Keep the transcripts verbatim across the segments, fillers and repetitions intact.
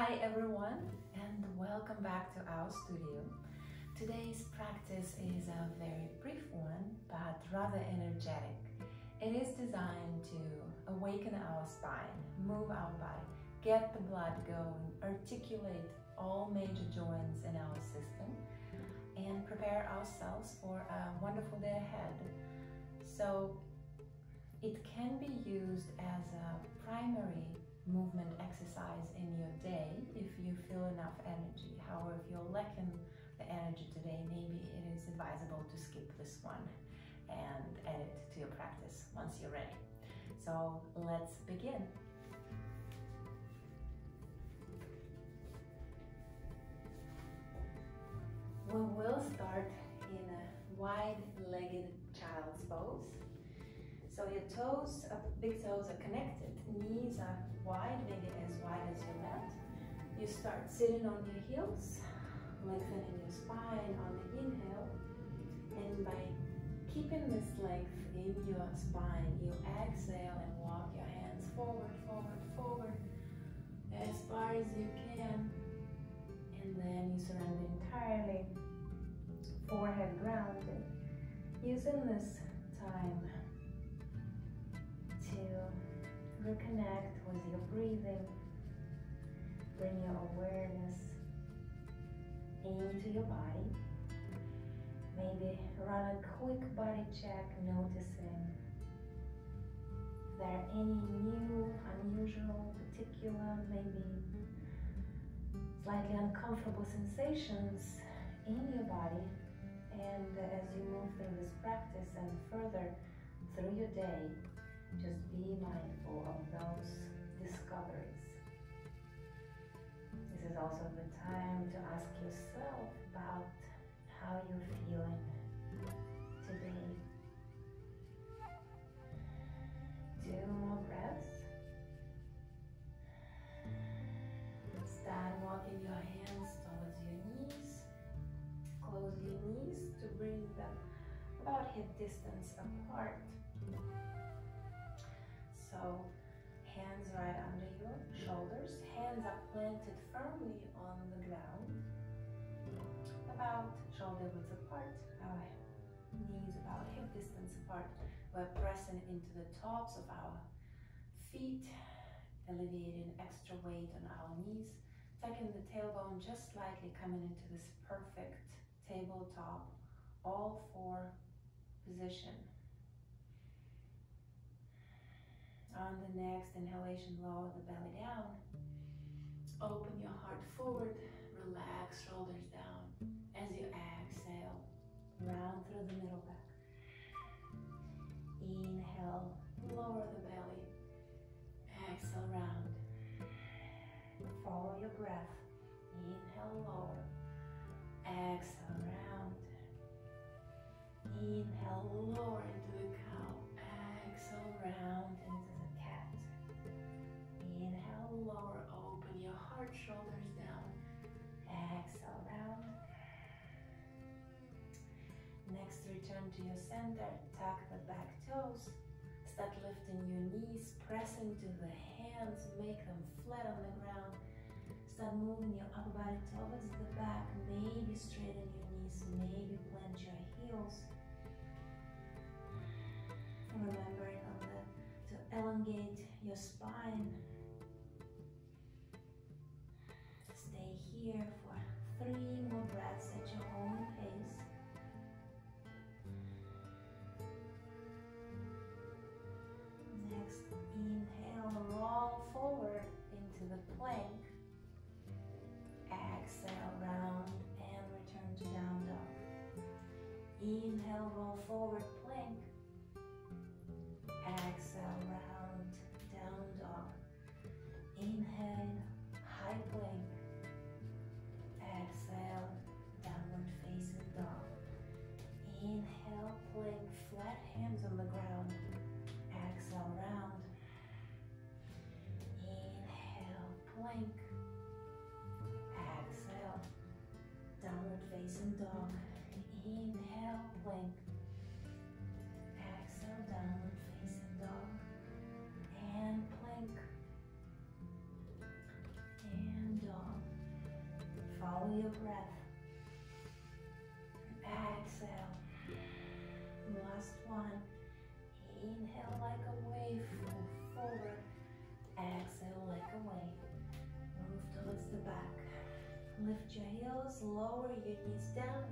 Hi everyone, and welcome back to our studio. Today's practice is a very brief one, but rather energetic. It is designed to awaken our spine, move our body, get the blood going, articulate all major joints in our system, and prepare ourselves for a wonderful day ahead. So it can be used as a primary movement exercise in your day if you feel enough energy. However, if you're lacking the energy today, maybe it is advisable to skip this one and add it to your practice once you're ready. So let's begin. We will start in a wide-legged child's pose. So your toes, uh, big toes are connected, knees are wide, maybe as wide as your mat. You start sitting on your heels, lengthening your spine on the inhale, and by keeping this length in your spine, you exhale and walk your hands forward, forward, forward, as far as you can, and then you surrender entirely, forehead grounded, using this time to reconnect with your breathing. Bring your awareness into your body. Maybe run a quick body check, noticing if there are any new, unusual, particular, maybe slightly uncomfortable sensations in your body. And as you move through this practice and further through your day, just be mindful of those discoveries. This is also the time to ask yourself about how you're feeling today. Two more breaths. Start walking your hands towards your knees. Close your knees to bring them about hip distance apart. So, hands right under your shoulders, hands are planted firmly on the ground, about shoulder width apart, our knees about hip distance apart. We're pressing into the tops of our feet, alleviating extra weight on our knees, tucking the tailbone just slightly, coming into this perfect tabletop, all four position. On the next inhalation, lower the belly down. Open your heart forward, relax shoulders down. As you exhale, round through the middle back. Inhale, lower the belly. Exhale, round. Follow your breath. Inhale, lower. Exhale, round. Inhale, lower into the cow. Exhale, round into the cat. Inhale, lower, open your heart, shoulders down. Exhale, round. Next, return to your center, tuck the back toes. Start lifting your knees, press into the hands, make them flat on the ground. Start moving your upper body towards the back, maybe straighten your knees, maybe plant your heels. Remembering on the, to elongate your spine. Stay here for three more breaths at your own pace. Next, inhale, roll forward into the plank. Exhale, round and return to down dog. Inhale, roll forward, plank. Exhale, round, down dog. Inhale, high plank. Exhale, downward facing dog. Inhale, plank, flat hands on the ground. Exhale, round. Inhale, plank. Exhale, downward facing dog. Inhale, plank. Exhale, downward facing dog. And plank. And dog. your breath. Exhale. Last one. Inhale like a wave, move forward. Exhale like a wave. Move towards the back. Lift your heels, lower your knees down.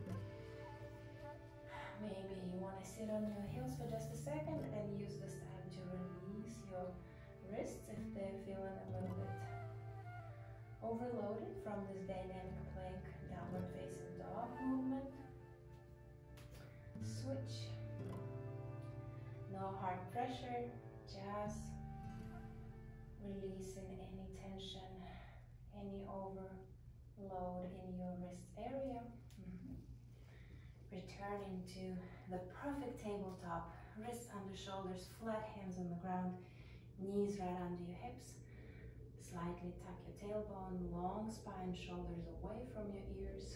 Maybe you want to sit on your heels for just a second and use this time to release your wrists if they're feeling a little bit overloaded from this dynamic plank downward facing dog movement. Switch. No hard pressure, just releasing any tension, any overload in your wrist area. Mm-hmm. Returning to the perfect tabletop, wrists under shoulders, flat hands on the ground, knees right under your hips. Slightly tuck your tailbone, long spine, shoulders away from your ears.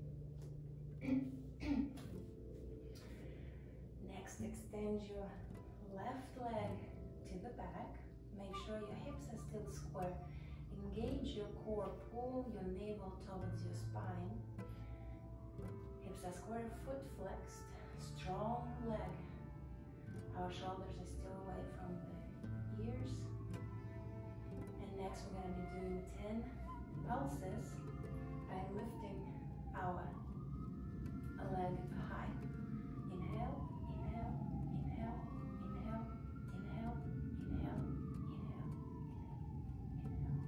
Next, extend your left leg to the back. Make sure your hips are still square. Engage your core, pull your navel towards your spine. Hips are square, foot flexed, strong leg. Our shoulders are still away from the ears. And next we're going to be doing ten pulses by lifting our leg high. Inhale, inhale, inhale, inhale, inhale, inhale, inhale, inhale,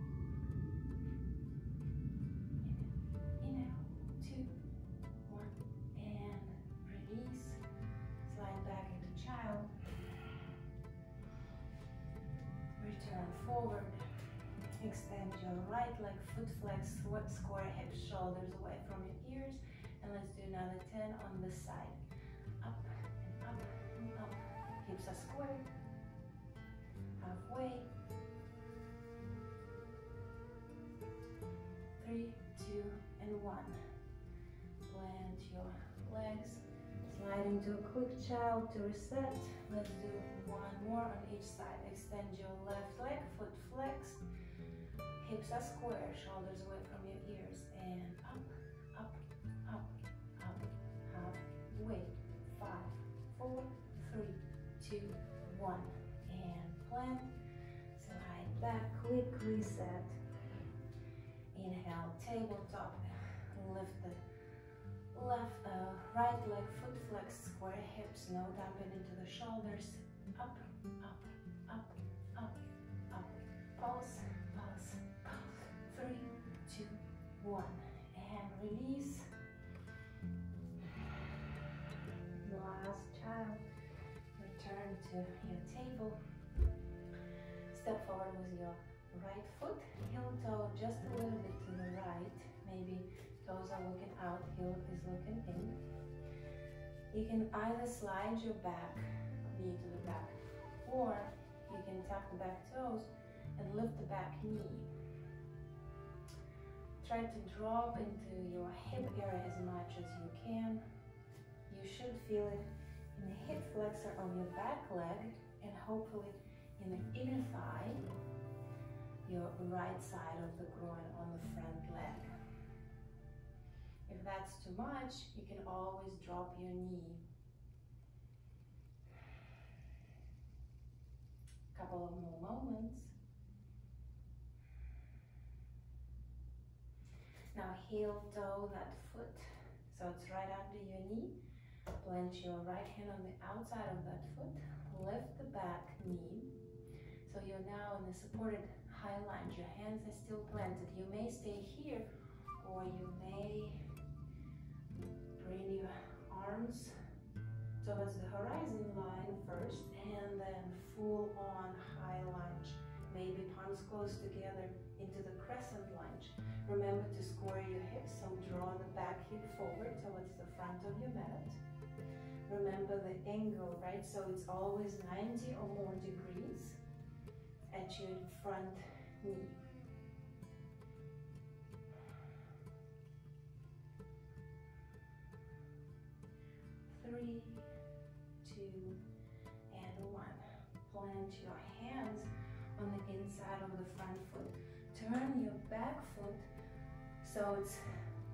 inhale, inhale, two, one, and release. Slide back into child. Return forward. Extend your right leg, foot flex, square hips, shoulders away from your ears. And let's do another ten on this side. Up and up and up. Hips are square. Halfway. Three, two, and one. Plant your legs. Slide into a quick child to reset. Let's do one more on each side. Extend your left leg, foot flex. Hips are square, shoulders away from your ears. And up, up, up, up, halfway. Five, four, three, two, one. And plant. Slide back, quick reset. Inhale, tabletop. Lift the left, uh, right leg, foot flex, square hips, no dumping into the shoulders. Up, up, up, up, up. Pulse, pulse, pulse. Three, two, one. And release. Last child. Return to your table. Step forward with your right foot, heel toe just a little bit to the right. Maybe toes are looking out, heel is looking in. You can either slide your back knee to the back, or you can tuck the back toes and lift the back knee. Try to drop into your hip area as much as you can. You should feel it in the hip flexor of your back leg and hopefully in the inner thigh, your right side of the groin on the front leg. If that's too much, you can always drop your knee. Couple of more moments. Now heel toe that foot, so it's right under your knee. Plant your right hand on the outside of that foot. Lift the back knee. So you're now in a supported high lunge. Your hands are still planted. You may stay here, or you may bring your arms towards the horizon line first, and then full on high lunge. Maybe palms close together into the crescent lunge. Remember to square your hips, so draw the back hip forward towards the front of your mat. Remember the angle, right? So it's always ninety or more degrees at your front knee. Three, two, and one. Plant your hands on the inside of the front foot. Turn your back foot so it's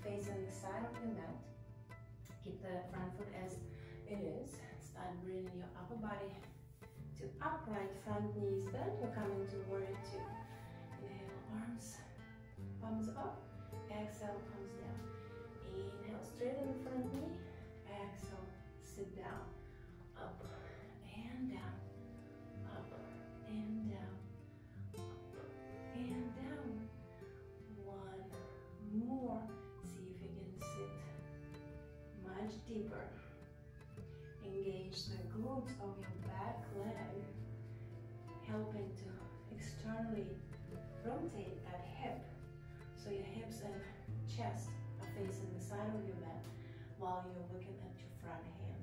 facing the side of your mat. Keep the front foot as it is. Start bringing your upper body to upright, front knees bent. We're coming to warrior two. Inhale, arms, palms up. Exhale, palms down. Inhale, straighten the front knee. Exhale, sit down. Up and down. Up and down. Up and down. One more. See if you can sit much deeper. Engage the glutes of your back leg, helping to externally rotate that hip. So your hips and chest are facing the side of your mat while you're looking at your front hand.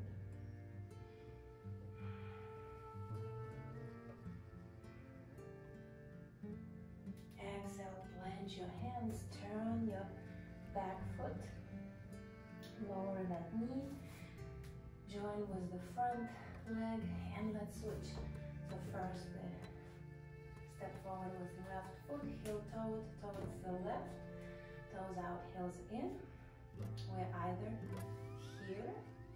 Exhale, plant your hands, turn your back foot, lower that knee, join with the front leg, and let's switch. So first, the step forward with the left foot, heel toe towards the left, toes out, heels in. We're either here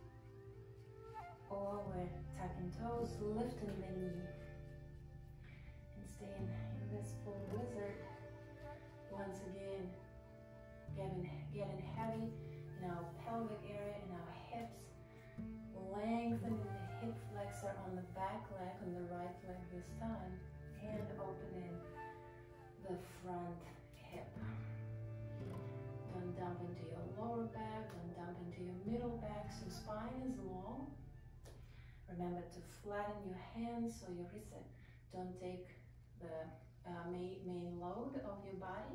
or we're tucking toes, lifting the knee, and staying in this full lizard. Once again, getting, getting heavy in our pelvic area, in our hips, lengthening the hip flexor on the back leg, on the right leg this time, and opening the front hip. Don't dump into your lower back, don't dump into your middle back, so spine is long. Remember to flatten your hands so your wrists don't take the uh, main, main load of your body.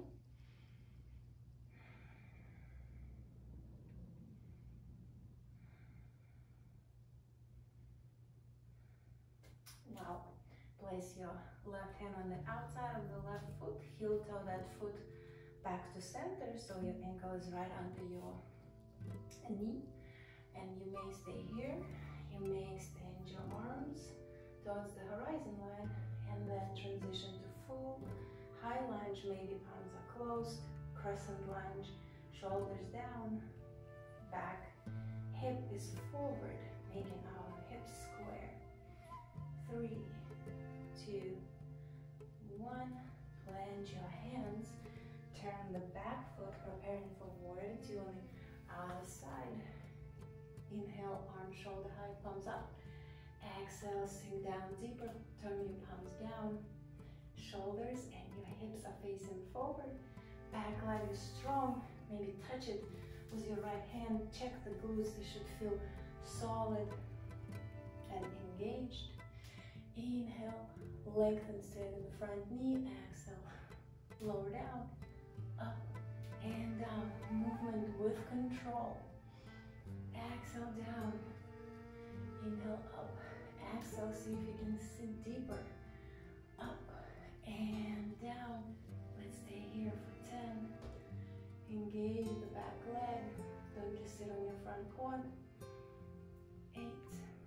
Now, place your left hand on the outside of the left foot, heel toe that foot back to center so your ankle is right under your knee, and you may stay here, you may extend your arms towards the horizon line, and then transition to full high lunge. Maybe palms are closed, crescent lunge, shoulders down, back hip is forward, making our hips square. Three, two, one. Plant your hands. Turn the back foot, preparing for warrior two on the other side. Inhale, arm, shoulder height, palms up. Exhale, sink down deeper. Turn your palms down. Shoulders and your hips are facing forward. Back leg is strong. Maybe touch it with your right hand. Check the glutes. They should feel solid and engaged. Inhale, lengthen straight in the front knee. Exhale, lower down, up and down. Movement with control. Exhale, down. Inhale, up. Exhale, see if you can sit deeper. Up and down. Let's stay here for ten. Engage the back leg. Don't just sit on your front quad. Eight.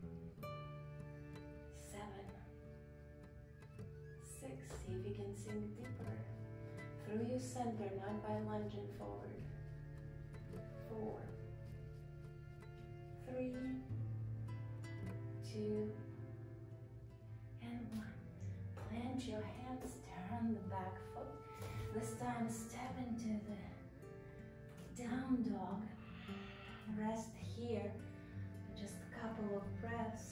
Six, see if you can sink deeper through your center, not by lunging forward. Four, three, two, and one. Plant your hands, turn the back foot. This time step into the down dog. Rest here for just a couple of breaths.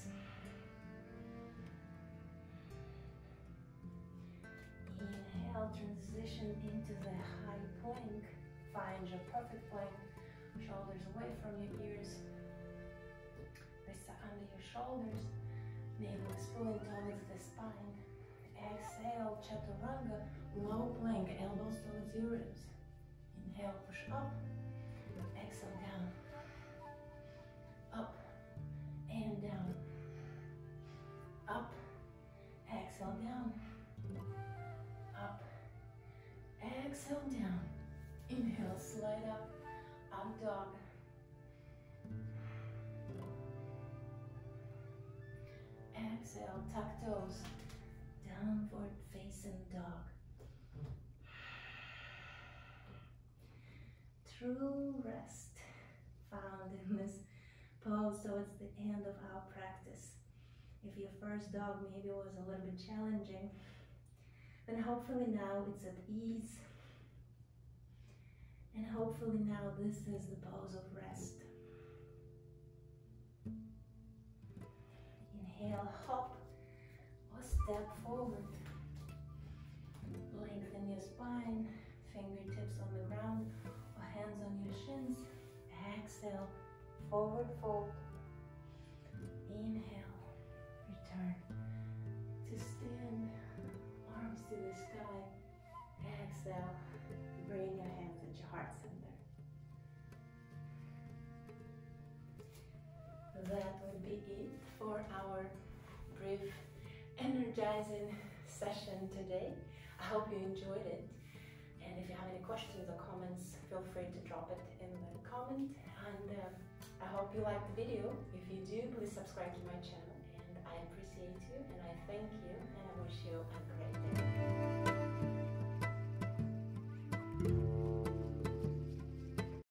Inhale, transition into the high plank. Find your perfect plank. Shoulders away from your ears. Wrists are under your shoulders. Navel is pulling towards the spine. Exhale, chaturanga, low plank, elbows towards your ribs. Inhale, push up. Exhale, down. Up and down. Up. Exhale, down. Up. Exhale, down. Inhale, slide up. Up dog. Exhale, tuck toes. Downward facing dog. true rest found in this pose towards the end of our practice. If your first dog maybe was a little bit challenging, then hopefully now it's at ease. And hopefully now this is the pose of rest. Inhale, hop or step forward. Lengthen your spine, fingertips on the ground or hands on your shins. Exhale, forward fold. Inhale, return to stand, arms to the sky. Exhale, bring your hands at your heart center. That would be it for our brief energizing session today. I hope you enjoyed it. And if you have any questions or comments, feel free to drop it in the comment. And um, I hope you liked the video. If you do, please subscribe to my channel. And I appreciate you and I thank you and I wish you a